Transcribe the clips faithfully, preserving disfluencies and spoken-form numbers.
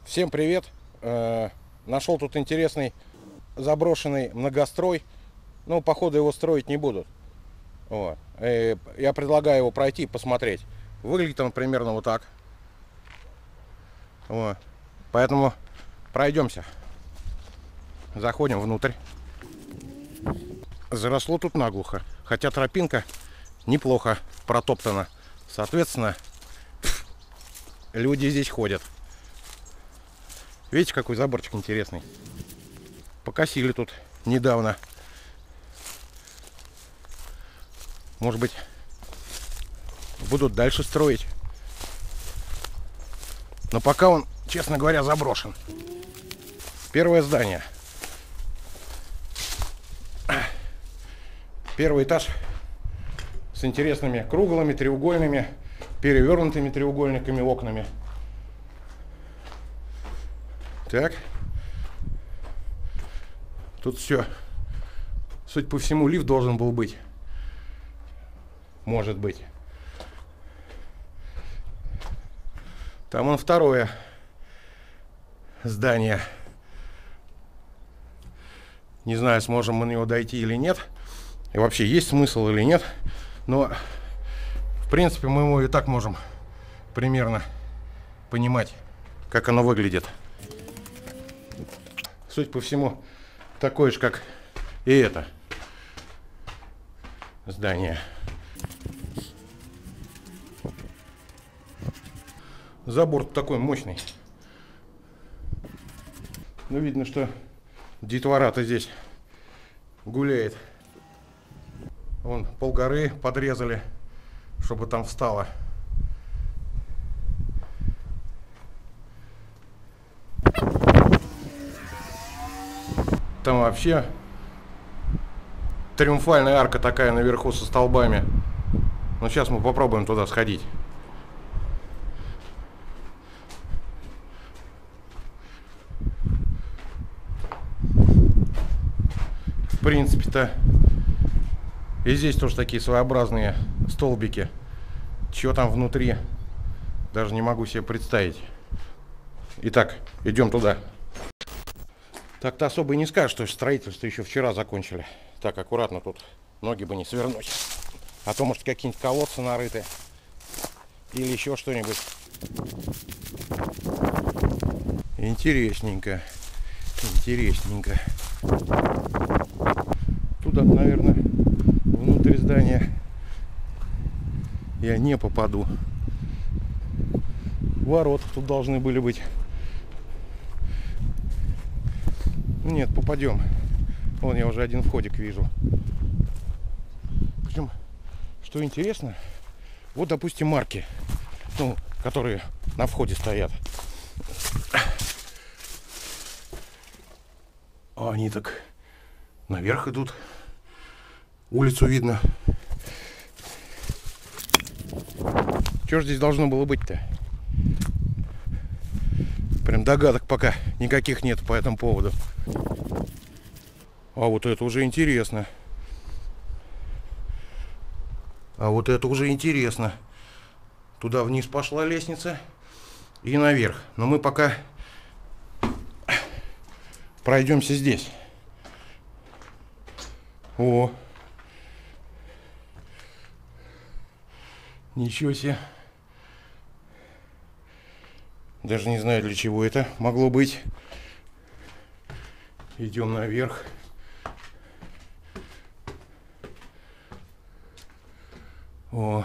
Всем привет! Э, нашел тут интересный заброшенный многострой. Ну, походу, его строить не будут. Вот. И я предлагаю его пройти и посмотреть. Выглядит он примерно вот так. Вот. Поэтому пройдемся. Заходим внутрь. Заросло тут наглухо. Хотя тропинка неплохо протоптана. Соответственно, люди здесь ходят. Видите, какой заборчик интересный. Покосили тут недавно. Может быть, будут дальше строить. Но пока он, честно говоря, заброшен. Первое здание. Первый этаж с интересными круглыми, треугольными, перевернутыми треугольниками, окнами. Так. Тут все. Судя по всему, лифт должен был быть. Может быть. Там он второе здание. Не знаю, сможем мы на него дойти или нет. И вообще, есть смысл или нет. Но, в принципе, мы его и так можем примерно понимать, как оно выглядит. Судя по всему, такое же, как и это здание. Забор такой мощный. Ну, видно, что детвора-то здесь гуляет. Вон полгоры подрезали, чтобы там встало. Там вообще триумфальная арка такая наверху со столбами. Но сейчас мы попробуем туда сходить. В принципе-то и здесь тоже такие своеобразные столбики. Чего там внутри, даже не могу себе представить. Итак, идем туда. Так-то особо и не скажешь, что строительство еще вчера закончили. Так, аккуратно тут, ноги бы не свернуть. А то, может, какие-нибудь колодцы нарыты. Или еще что-нибудь. Интересненько. Интересненько. Туда, наверное, внутрь здания я не попаду. Ворота тут должны были быть. Нет, попадем. Вон я уже один входик вижу. Причем, что интересно, вот, допустим, марки, ну, которые на входе стоят. А они так наверх идут. Улицу видно. Что же здесь должно было быть-то? Прям догадок пока никаких нет по этому поводу. А вот это уже интересно. А вот это уже интересно. Туда вниз пошла лестница и наверх. Но мы пока пройдемся здесь. О! Ничего себе. Даже не знаю, для чего это могло быть. Идем наверх. О.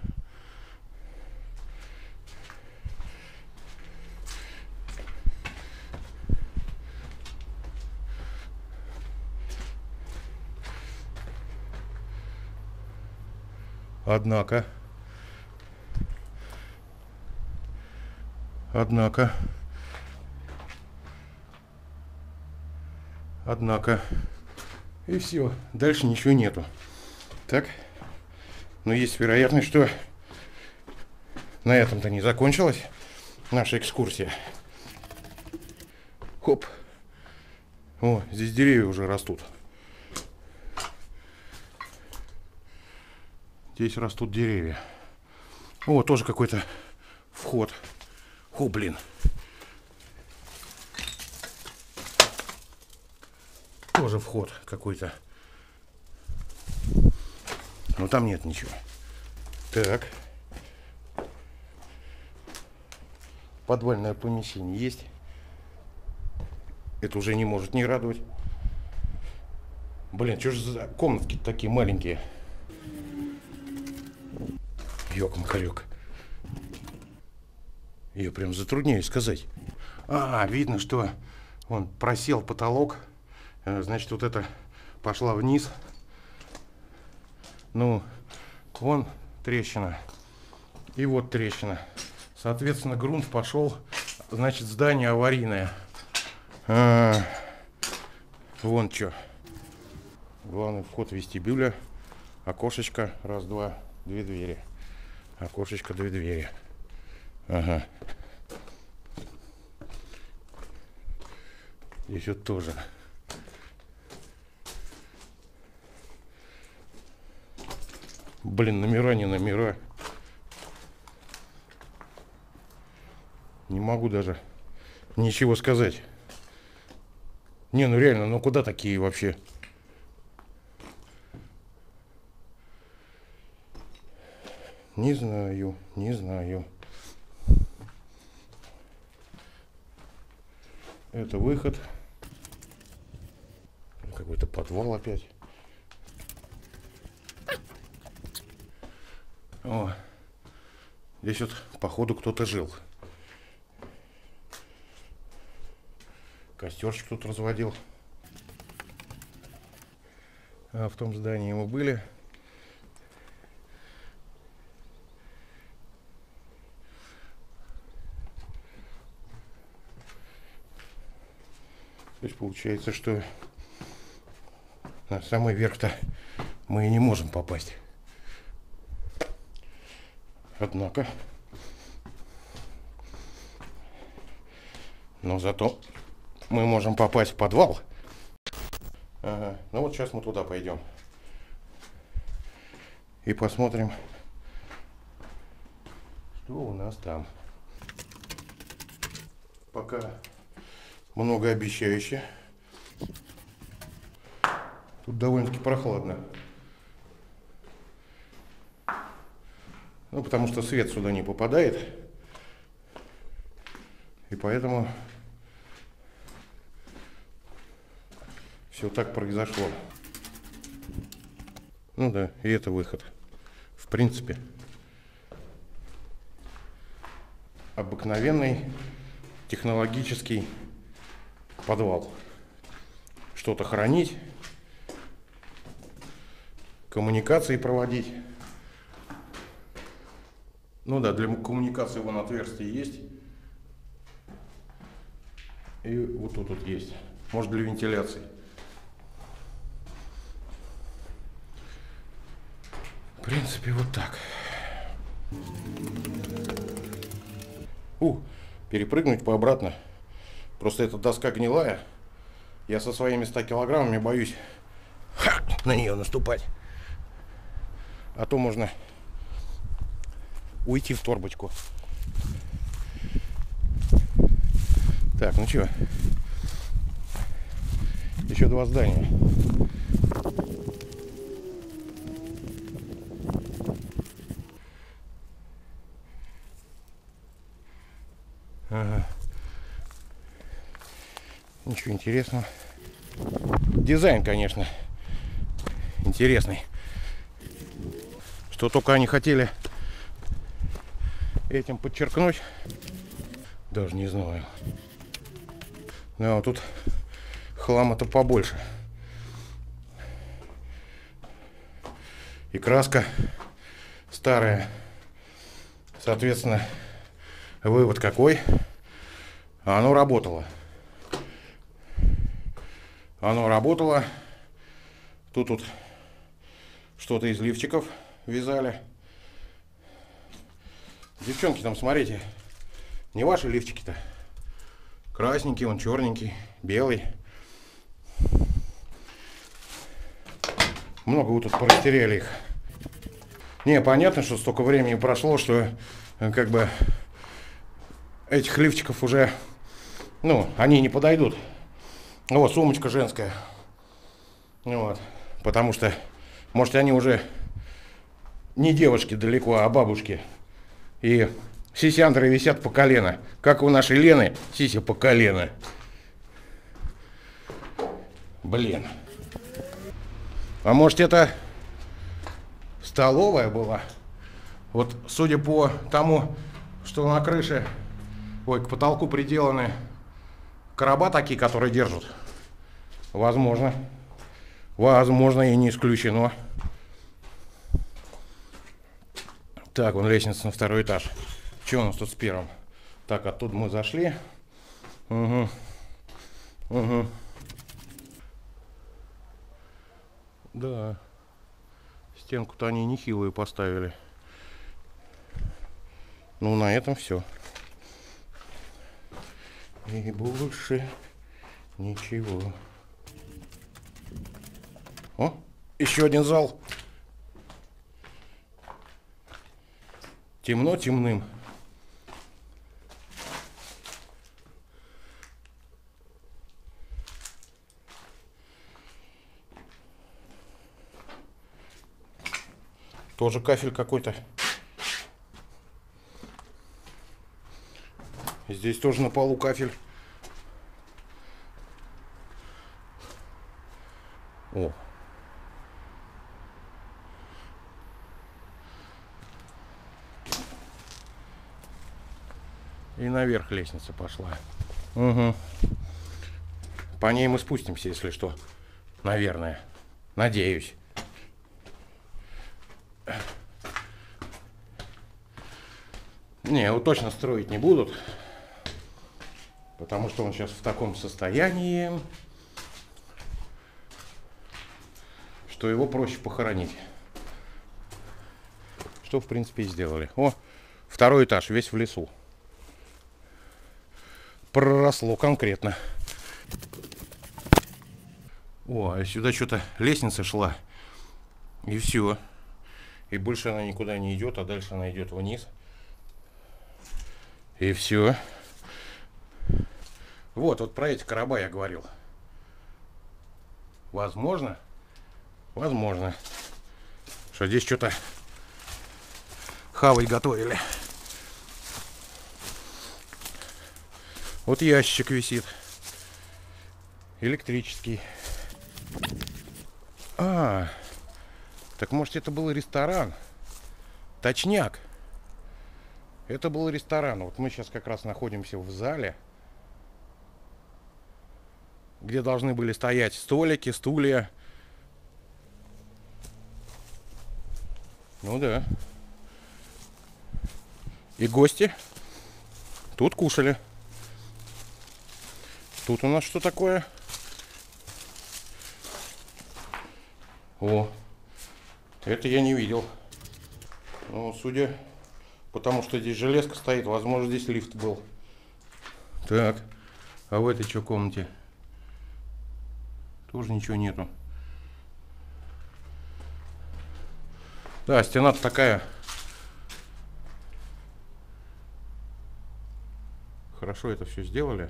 Однако. Однако. Однако. И все. Дальше ничего нету. Так. Но есть вероятность, что на этом-то не закончилась наша экскурсия. Хоп. О, здесь деревья уже растут. Здесь растут деревья. О, тоже какой-то вход. О, блин. тоже вход какой-то. Но там нет ничего. Так. Подвальное помещение есть. Это уже не может не радовать. Блин, что же за комнатки такие маленькие? Ёк-макарёк. Я прям затрудняюсь сказать. А, видно, что он просел потолок. Значит, вот это пошла вниз. Ну, вон трещина. И вот трещина. Соответственно, грунт пошел. Значит, здание аварийное. А, вон что. Главный вход вестибюля. Окошечко. Раз, два, две двери. Окошечко, две двери. Ага. Здесь вот тоже. Блин, номера не номера. Не могу даже ничего сказать. Не, ну реально, ну куда такие вообще? Не знаю, не знаю. Это выход. Какой-то подвал опять. О, здесь вот, походу, кто-то жил. Костерчик тут разводил. А в том здании мы были. То есть получается, что на самый верх-то мы и не можем попасть. Однако, но зато мы можем попасть в подвал. Ага. Ну вот сейчас мы туда пойдем и посмотрим, что у нас там. Пока многообещающе. Тут довольно-таки прохладно. Ну, потому что свет сюда не попадает. И поэтому все так произошло. Ну да, и это выход. В принципе, обыкновенный технологический подвал. Что-то хранить, коммуникации проводить. Ну да, для коммуникации вон отверстие есть. И вот тут вот есть. Может, для вентиляции. В принципе, вот так. У, перепрыгнуть по обратно. Просто эта доска гнилая. Я со своими ста килограммами боюсь ха, на нее наступать. А то можно уйти в торбочку. Так, ну что? Еще два здания. Ага. Ничего интересного. Дизайн, конечно, интересный. Что только они хотели этим подчеркнуть, даже не знаю. Да, вот тут хлама-то побольше. И краска старая. Соответственно, вывод какой? Оно работало. Оно работало. Тут вот что-то из лифчиков вязали. Девчонки, там, смотрите, не ваши лифчики-то. Красненький, он черненький, белый. Много вы тут порастеряли их. Не, понятно, что столько времени прошло, что как бы этих лифчиков уже, ну, они не подойдут. Вот, сумочка женская. Вот. Потому что, может, они уже не девушки далеко, а бабушки. И сисяндры висят по колено. Как у нашей Лены, сися по колено. Блин. А может, это столовая была? Вот, судя по тому, что на крыше, ой, к потолку приделаны короба такие, которые держат. Возможно. Возможно, и не исключено. Так, вон лестница на второй этаж. Что у нас тут с первым? Так, оттуда мы зашли. Угу. Угу. Да. Стенку-то они нехилую поставили. Ну, на этом все. И больше ничего. О, еще один зал. Темно темным. Тоже кафель какой-то. Здесь тоже на полу кафель. О. И наверх лестница пошла. Угу. По ней мы спустимся, если что. Наверное. Надеюсь. Не, его точно строить не будут. Потому что он сейчас в таком состоянии, что его проще похоронить. Что, в принципе, и сделали. О, второй этаж, весь в лесу. Проросло конкретно. О, а сюда что-то лестница шла. И все. И больше она никуда не идет, а дальше она идет вниз. И все. Вот, вот про эти короба я говорил. Возможно, возможно, что здесь что-то хавать готовили. Вот ящик висит. Электрический. А, так может это был ресторан? Точняк. Это был ресторан. Вот мы сейчас как раз находимся в зале, где должны были стоять столики, стулья. Ну да. И гости тут кушали. Тут у нас что такое? О, это я не видел. Ну, судя по тому, что здесь железка стоит, возможно, здесь лифт был. Так, а в этой что комнате? Тоже ничего нету. Да, стена-то такая. Хорошо это все сделали.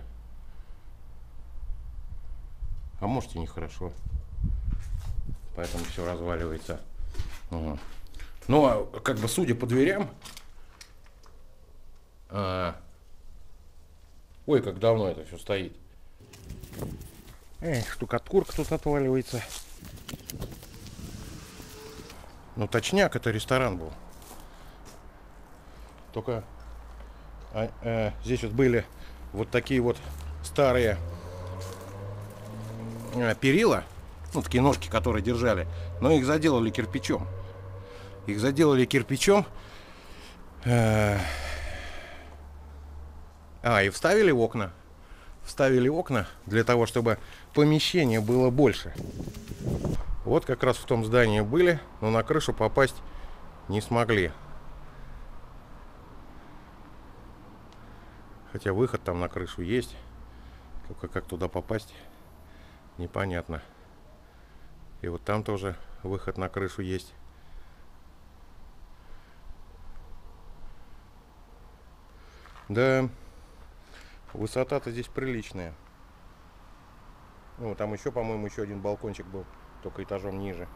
А может и нехорошо. Поэтому все разваливается. Угу. Ну, а как бы судя по дверям... А... Ой, как давно это все стоит. Эх, штукатурка тут отваливается. Ну, точняк, это ресторан был. Только а, а, здесь вот были вот такие вот старые а, перила. Ну, такие ножки, которые держали. Но их заделали кирпичом. Их заделали кирпичом. А, а и вставили в окна. Вставили окна для того, чтобы помещение было больше. Вот как раз в том здании были, но на крышу попасть не смогли. Хотя выход там на крышу есть. Только как туда попасть, непонятно. И вот там тоже выход на крышу есть. Да, высота-то здесь приличная. Ну, там еще, по-моему, еще один балкончик был. только этажом ниже.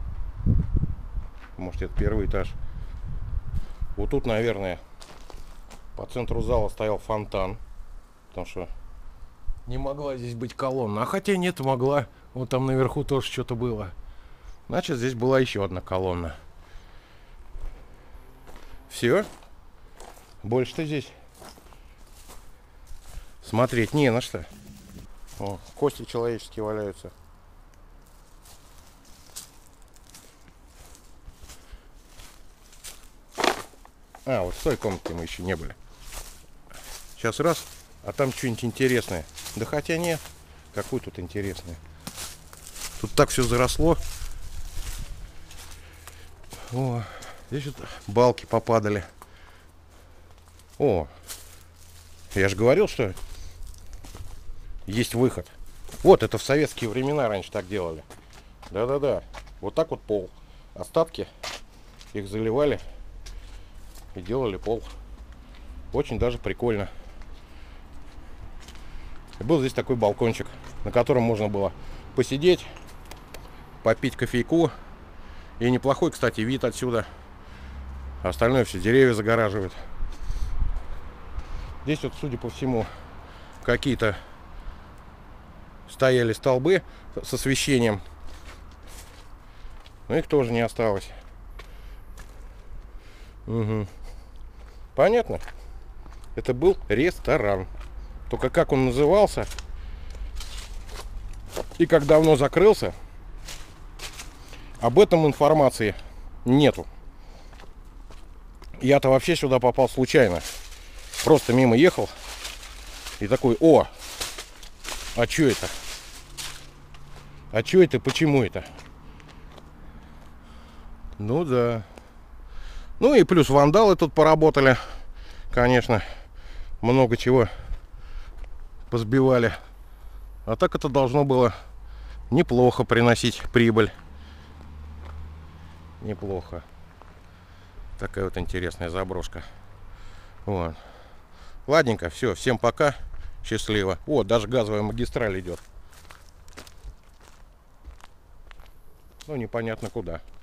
Может, это первый этаж. Вот тут, наверное, по центру зала стоял фонтан. Потому что не могла здесь быть колонна. А хотя нет, могла. Вот там наверху тоже что-то было. Значит, здесь была еще одна колонна. Все. Больше-то здесь смотреть не на что. О, кости человеческие валяются. А, вот в той комнате мы еще не были. Сейчас раз, а там что-нибудь интересное. Да хотя нет. Какое тут интересное. Тут так все заросло. О, здесь вот балки попадали. О, я же говорил, что есть выход. Вот, это в советские времена раньше так делали. Да-да-да. Вот так вот пол. Остатки их заливали и делали пол. Очень даже прикольно. И был здесь такой балкончик, на котором можно было посидеть, попить кофейку. И неплохой, кстати, вид отсюда. Остальное все деревья загораживают. Здесь вот, судя по всему, какие-то стояли столбы с освещением. Но их тоже не осталось. Угу. Понятно? Это был ресторан. Только как он назывался и как давно закрылся, об этом информации нету. Я-то вообще сюда попал случайно. Просто мимо ехал. И такой: о, а чё это? А чё это? Почему это? Ну да. Ну и плюс вандалы тут поработали. Конечно, много чего позбивали. А так это должно было неплохо приносить прибыль. Неплохо. Такая вот интересная заброшка. Вот. Ладненько, все, всем пока. Счастливо. О, даже газовая магистраль идет. Ну, непонятно куда.